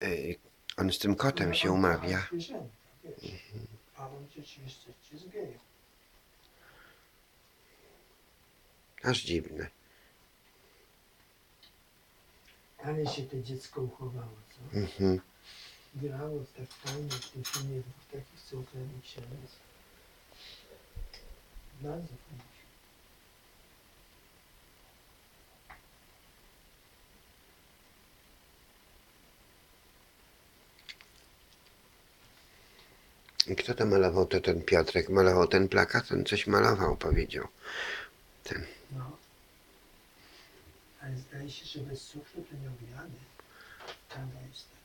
On z tym kotem się umawia. Zwierzęta, wiesz. A on rzeczywiście z gejem. Aż dziwne. Ale się to dziecko uchowało, co? Grało tak fajnie w tym filmie dwóch takich cudownych księżyc. Bardzo fajnie. I kto to malował? To ten Piotrek malował ten plakat? On coś malował, powiedział. Ten. No. Ale zdaje się, że bez cukru to nie objady. Kawa jest